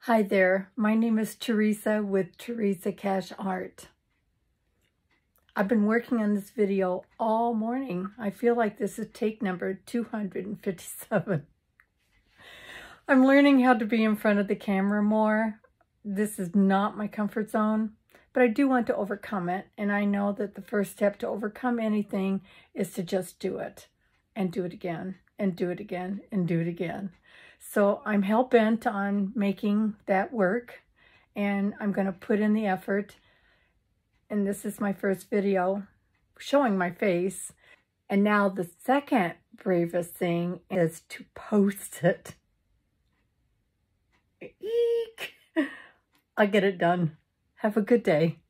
Hi there, my name is Teresa with Teresa Cash Art. I've been working on this video all morning. I feel like this is take number 257. I'm learning how to be in front of the camera more. This is not my comfort zone, but I do want to overcome it. And I know that the first step to overcome anything is to just do it and do it again and do it again and do it again. So I'm hell-bent on making that work, and I'm going to put in the effort. And this is my first video showing my face. And now the second bravest thing is to post it. Eek! I'll get it done. Have a good day.